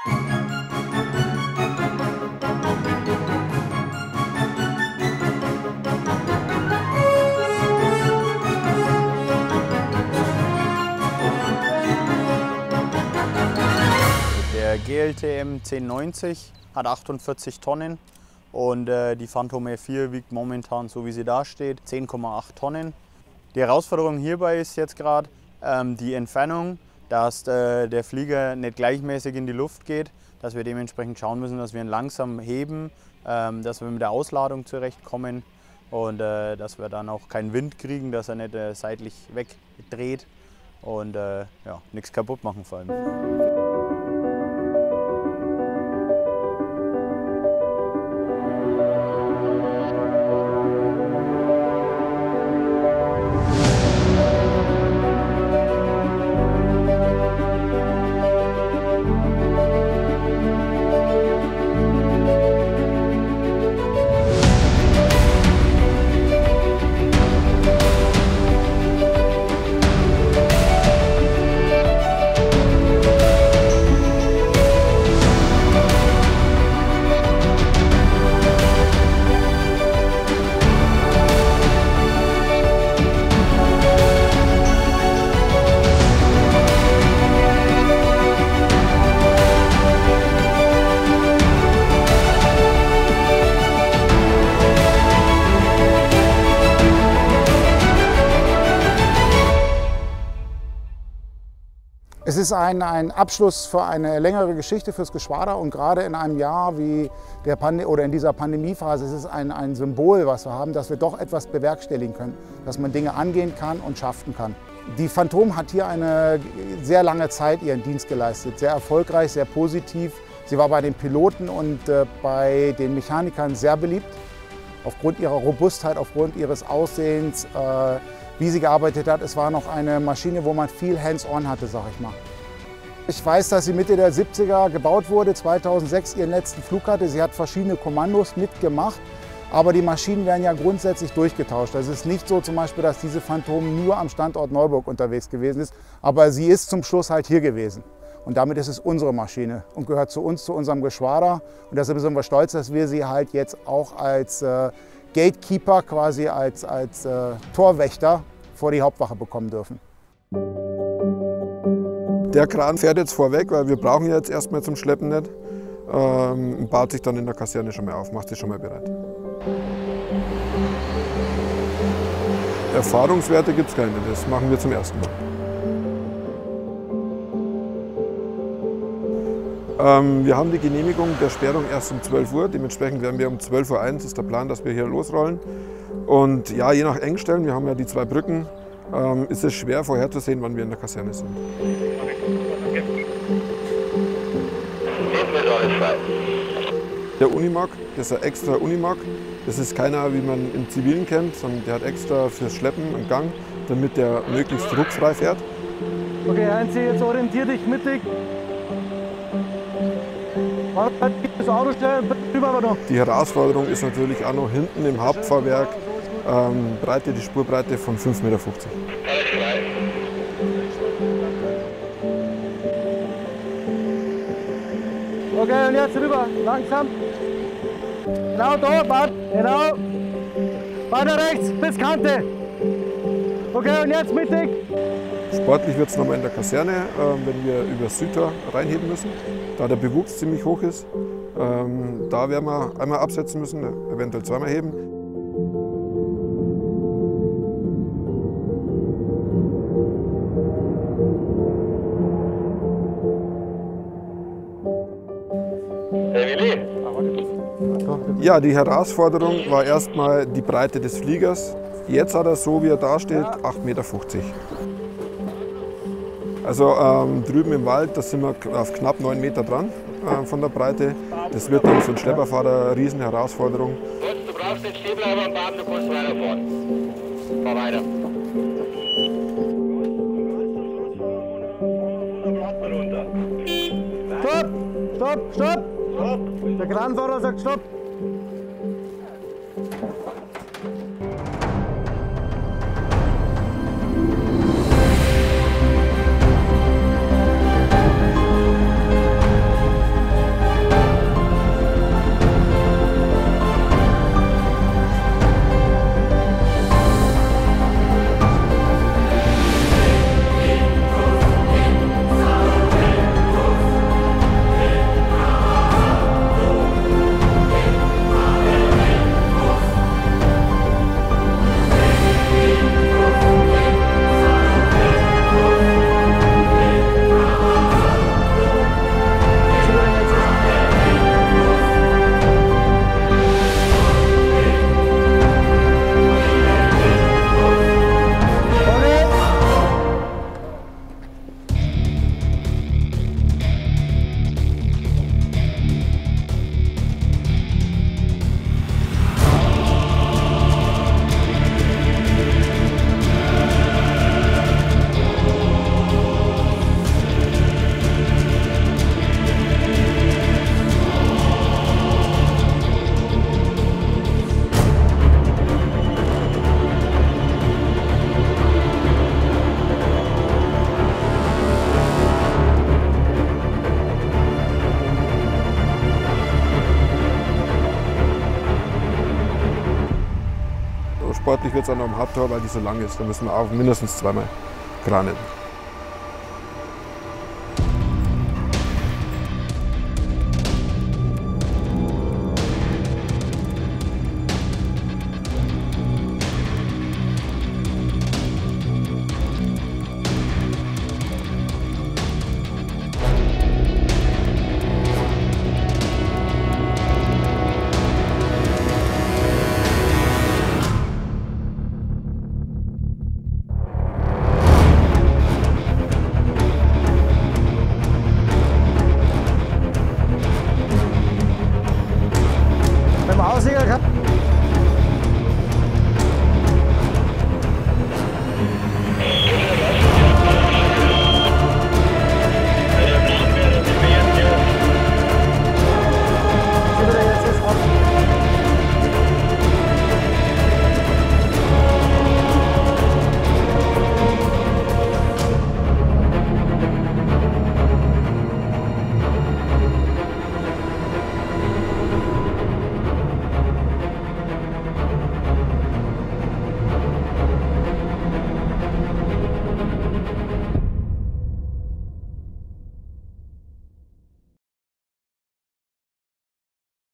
Der GLTM 1090 hat 48 Tonnen und die Phantom R4 wiegt momentan, so wie sie da steht, 10,8 Tonnen. Die Herausforderung hierbei ist jetzt gerade die Entfernung, dass der Flieger nicht gleichmäßig in die Luft geht, dass wir dementsprechend schauen müssen, dass wir ihn langsam heben, dass wir mit der Ausladung zurechtkommen und dass wir dann auch keinen Wind kriegen, dass er nicht seitlich wegdreht und ja, nichts kaputt machen vor allem. Es ist ein Abschluss für eine längere Geschichte fürs Geschwader und gerade in einem Jahr wie in dieser Pandemiephase ist es ein Symbol, was wir haben, dass wir doch etwas bewerkstelligen können, dass man Dinge angehen kann und schaffen kann. Die Phantom hat hier eine sehr lange Zeit ihren Dienst geleistet, sehr erfolgreich, sehr positiv. Sie war bei den Piloten und bei den Mechanikern sehr beliebt, aufgrund ihrer Robustheit, aufgrund ihres Aussehens. Wie sie gearbeitet hat. Es war noch eine Maschine, wo man viel Hands-on hatte, sag ich mal. Ich weiß, dass sie Mitte der 70er gebaut wurde, 2006 ihren letzten Flug hatte. Sie hat verschiedene Kommandos mitgemacht, aber die Maschinen werden ja grundsätzlich durchgetauscht. Es ist nicht so zum Beispiel, dass diese Phantom nur am Standort Neuburg unterwegs gewesen ist, aber sie ist zum Schluss halt hier gewesen. Und damit ist es unsere Maschine und gehört zu uns, zu unserem Geschwader. Und deshalb sind wir stolz, dass wir sie halt jetzt auch als Gatekeeper, quasi als Torwächter vor die Hauptwache bekommen dürfen. Der Kran fährt jetzt vorweg, weil wir brauchen ihn jetzt erstmal zum Schleppen nicht. Baut sich dann in der Kaserne schon mal auf, macht sich schon mal bereit. Erfahrungswerte gibt es keine, das machen wir zum ersten Mal. Wir haben die Genehmigung der Sperrung erst um 12 Uhr, dementsprechend werden wir um 12:01 Uhr ist der Plan, dass wir hier losrollen. Und ja, je nach Engstellen, wir haben ja die zwei Brücken, ist es schwer vorherzusehen, wann wir in der Kaserne sind. Der Unimog, das ist ein extra Unimog. Das ist keiner, wie man im Zivilen kennt, sondern der hat extra fürs Schleppen im Gang, damit der möglichst ruckfrei fährt. Okay, Heinzi, jetzt orientier dich mittig. Das Auto stellen, rüber aber noch. Die Herausforderung ist natürlich auch noch hinten im Hauptfahrwerk, die Spurbreite von 5,50 Meter. Okay, und jetzt rüber, langsam. Genau da, warte, genau. Weiter rechts, bis Kante. Okay, und jetzt mittig. Sportlich wird es nochmal in der Kaserne, wenn wir über das Südtor reinheben müssen, da der Bewuchs ziemlich hoch ist. Da werden wir einmal absetzen müssen, eventuell zweimal heben. Ja, die Herausforderung war erstmal die Breite des Fliegers. Jetzt hat er so, wie er da steht, 8,50 Meter. Also drüben im Wald, da sind wir auf knapp 9 Meter dran von der Breite. Das wird dann für den Schlepperfahrer eine riesen Herausforderung. Du brauchst den Stehbleiber am Baden, du kommst weiter vorne. Fahr weiter. Stopp! Stopp! Stopp! Stopp! Der Kranfahrer sagt Stopp! sportlich wird es auch noch am Haupttor, weil die so lang ist. Da müssen wir auch mindestens zweimal kranen.